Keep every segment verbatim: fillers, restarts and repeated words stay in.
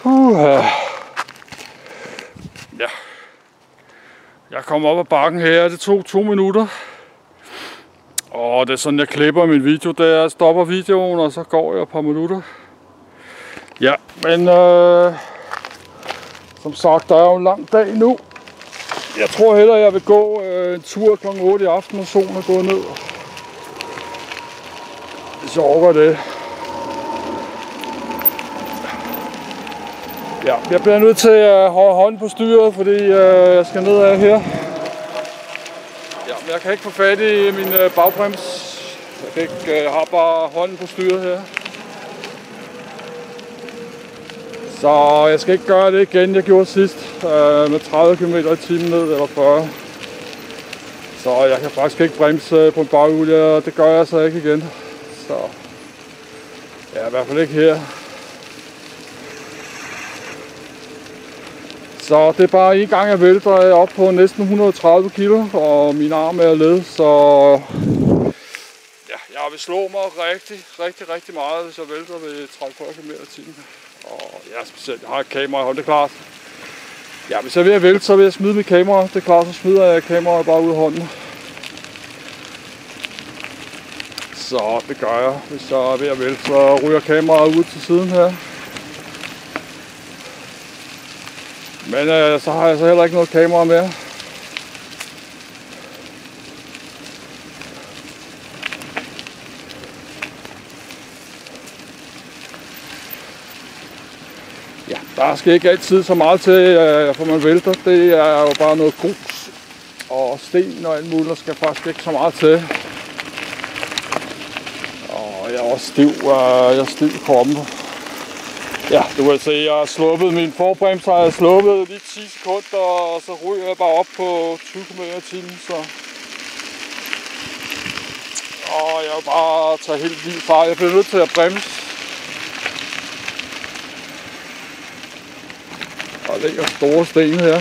Uh, ja. Jeg kom op ad bakken her, det tog to minutter. Og det er sådan, jeg klipper min video, der jeg stopper videoen, og så går jeg et par minutter. Ja, men øh, som sagt, der er jo en lang dag nu. Jeg tror hellere, jeg vil gå øh, en tur klokken otte i aften, og solen er gået ned. Hvis jeg overgår det. Ja, jeg bliver nødt til at holde hånden på styret, fordi øh, jeg skal ned af her. Ja, men jeg kan ikke få fat i min øh, bagbrems. Jeg, kan ikke, øh, jeg har bare hånden på styret her. Så jeg skal ikke gøre det igen, jeg gjorde sidst øh, med tredive kilometer i timen ned, eller fyrre. Så jeg kan faktisk ikke bremse på en baghjul, og det gør jeg så ikke igen. Så ja, i hvert fald ikke her. Så det er bare en gang jeg vælter, jeg er oppe på næsten et hundrede og tredive kilo, og min arm er led, så ja, jeg vil slå mig rigtig, rigtig, rigtig meget, hvis jeg vælter ved tredive til fyrre kilometer i timen. Og ja, specielt, jeg har et kamera i hånden, det er klart. Ja, hvis jeg er ved at vælte, så vil jeg smide mit kamera. Det er klart, så smider jeg kameraet bare ud af hånden. Så det gør jeg. Hvis jeg er ved at vælte, så ryger kameraet ud til siden her. Men øh, så har jeg så heller ikke noget kamera mere. Ja, der skal ikke altid så meget til, øh, for man vælter. Det er jo bare noget grus og sten og alt muligt, der skal faktisk ikke så meget til. Og jeg er også stiv, øh, jeg er stiv i kroppen. Ja, du kan se, jeg har sluppet min forbremser, jeg har sluppet lige ti sekunder, og så ryger jeg bare op på tyve kilometer i timen, så... Og jeg vil bare tage helt vildt fart. Jeg bliver nødt til at bremse. Der ligger store sten her.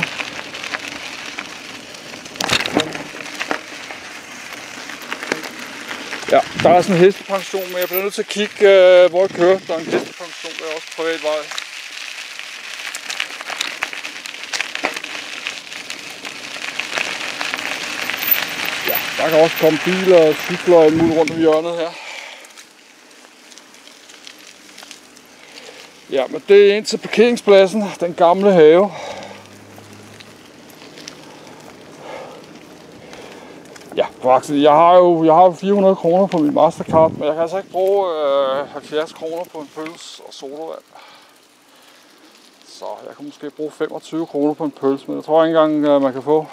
Ja, der er sådan en hestepension, men jeg bliver nødt til at kigge, øh, hvor jeg kører. Der er en hestepension, der er også privat vej. Ja, der kan også komme biler og cykler og alt muligt rundt om hjørnet her. Ja, men det er ind til parkeringspladsen, den gamle have. Ja, faktisk, jeg har jo jeg har fire hundrede kroner på min Mastercard, men jeg kan altså ikke bruge øh, halvfjerds kroner på en pølse og sodavand. Så jeg kan måske bruge femogtyve kroner på en pølse, men jeg tror ikke engang, øh, man kan få.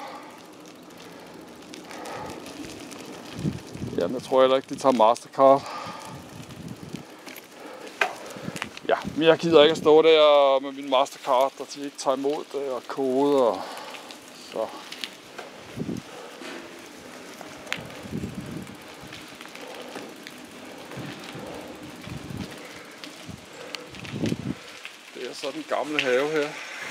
Jamen, jeg tror heller ikke, de tager Mastercard. Ja, men jeg gider ikke at stå der med min Mastercard, og de ikke tager imod det og kode og så. Det er så den gamle have her.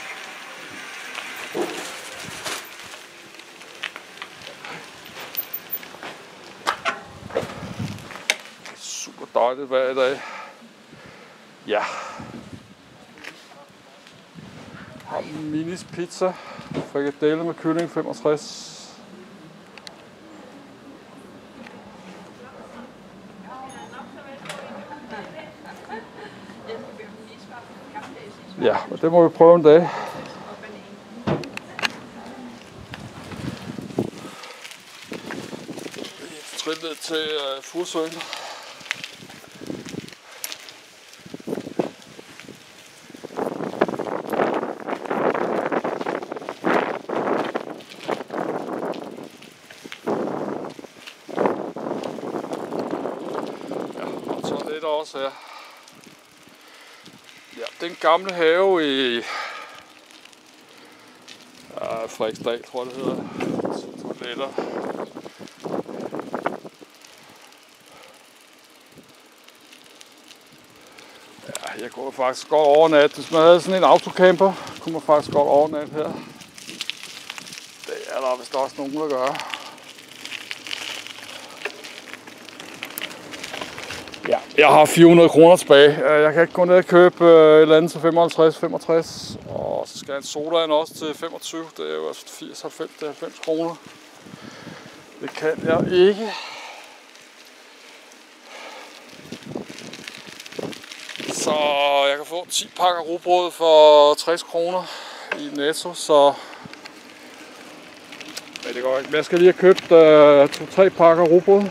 Super dejligt vejr i dag. Ja. Har Minis pizza. Frikadelle med kylling femogtres. Ja, og det må vi prøve en dag. Trillet til uh, Fursøen. Det er også her. Ja, den gamle have i ja, Frederiksdal, tror jeg det hedder. Toiletter. Ja, jeg kunne faktisk godt overnatte. Hvis man havde sådan en autocamper, kunne man faktisk godt overnatte her. Det er der vist også nogen, der gør. Ja, Jeg har fire hundrede kroner tilbage. Jeg kan ikke gå ned og købe et eller andet til femoghalvtreds femogtres. Og så skal jeg en sodaen også til femogtyve. Det er jo altså firs halvfems til halvfems kroner. Det kan jeg ikke. Så jeg kan få ti pakker rugbrød for tres kroner i Netto, så men det går ikke. Jeg skal lige have købt uh, to-tre pakker rugbrød.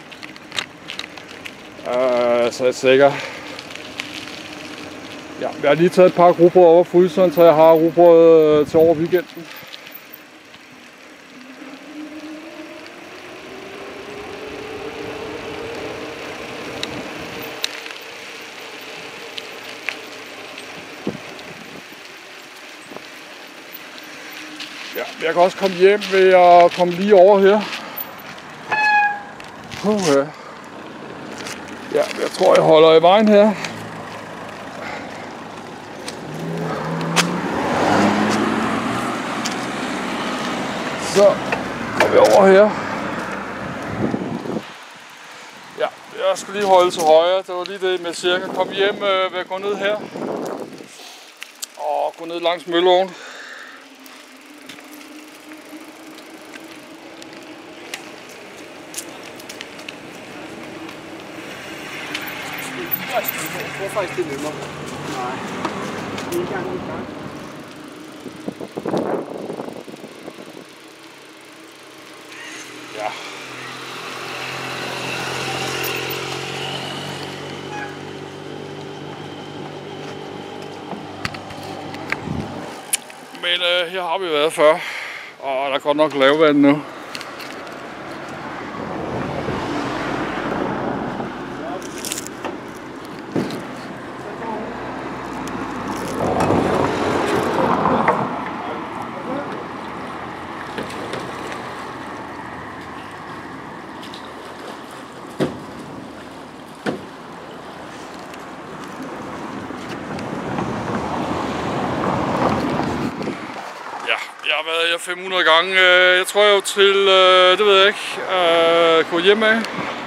Uh, så jeg er sikker. Ja, jeg har lige taget et pakke rugbrød over fryseren, så jeg har rugbrød uh, til over weekenden. Ja, jeg kan også komme hjem ved at komme lige over her. Uh, ja, jeg tror jeg holder i vejen her. Så går vi over her. Ja, jeg skal lige holde til højre. Det var lige det med cirka. Kom hjem øh, ved at gå ned her. Og gå ned langs Mølleåen. Jeg tror faktisk, det er nemmere. Nej. En gang, en gang. Ja. Men øh, her har vi været før. Og der er godt nok lavvand nu. Jeg har været her fem hundrede gange. Jeg tror jeg jo til, det ved jeg ikke, gå hjem af.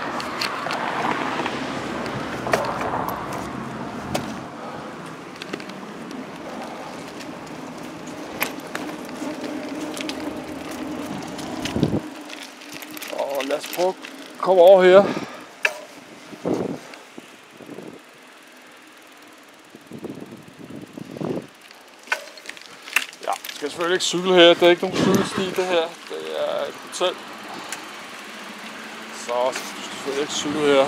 Og lad os prøve at komme over her. Jeg skal selvfølgelig ikke cykle her, det er ikke nogen cykelsti det her, det er et hotel. Så jeg skal selvfølgelig ikke cykle her.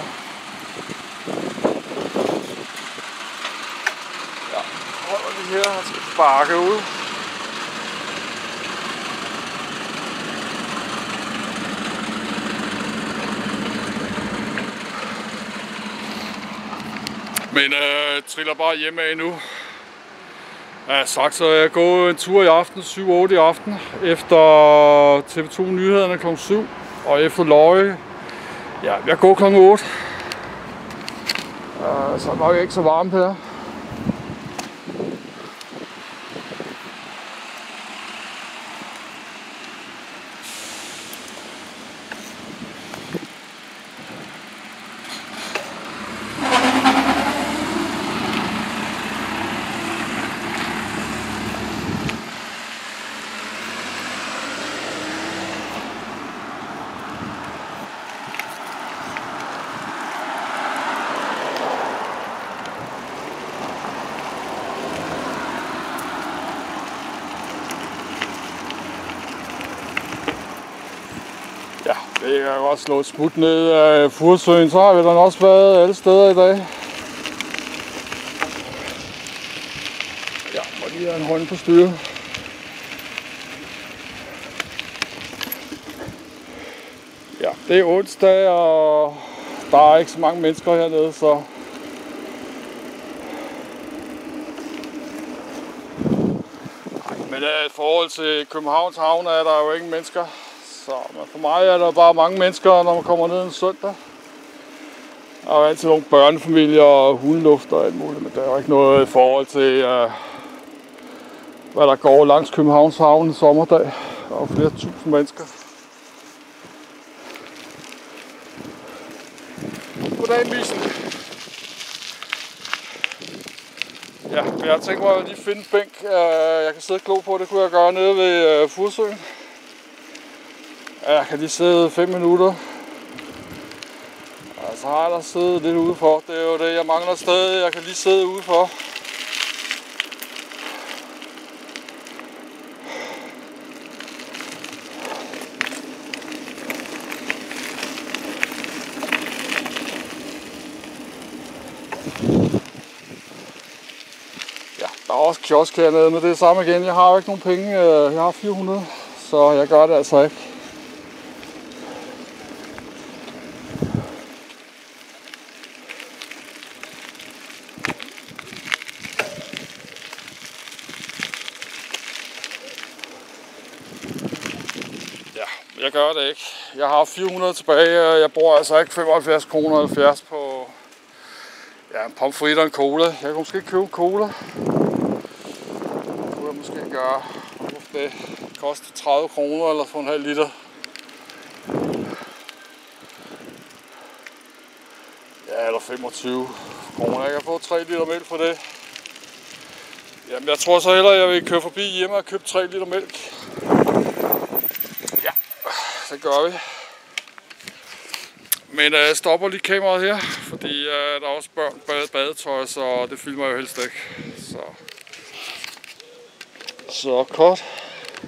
Ja, holder vi her, han skal bakke ud. Men øh, triller bare hjemme af nu. Ja, sagt, så jeg går en tur i aften, syv otte i aften, efter T V to nyhederne klokken syv, og efter Løje, ja, jeg går klokken otte. Uh, så er det nok ikke så varmt her. Ja, det kan godt slå et smut ned af Furesøen, så har vi da også været alle steder i dag. Ja, må lige have en hånd på styret. Ja, det er onsdag, og der er ikke så mange mennesker hernede, så men i forhold til Københavns Havn er der jo ingen mennesker. Så, men for mig er der bare mange mennesker, når man kommer ned en søndag. Der er jo altid nogle børnefamilier og hundeluft og alt muligt, men der er jo ikke noget i forhold til, uh, hvad der går langs Københavns Havn en sommerdag. Der er jo flere tusind mennesker. Goddag, Misen. Ja, jeg har tænkt mig at lige finde en bænk, jeg kan sidde og glo på. Det kunne jeg gøre nede ved Furesøen. Jeg kan lige sidde fem minutter. Og så har jeg da siddet lidt udefor. Det er jo det, jeg mangler stadig. Jeg kan lige sidde udefor. Ja, der er også kiosk hernede, men det er samme igen. Jeg har jo ikke nogen penge. Jeg har fire hundrede, så jeg gør det altså ikke. Jeg gør det ikke. Jeg har fire hundrede tilbage, og jeg bruger altså ikke femoghalvfjerds kroner og halvfjerds på ja, en pomfrit og en cola. Jeg kan måske købe en cola. Det kunne jeg måske gøre. Det koster tredive kroner eller for en halv liter. Ja, eller femogtyve kroner. Jeg kan få tre liter mælk for det. Jamen, jeg tror så hellere, at jeg vil køre forbi hjemme og købe tre liter mælk. Det gør vi. Men jeg øh, stopper lige kameraet her, fordi øh, der er også børn bade badetøj, så det filmer jeg jo helst ikke. Så, så kort.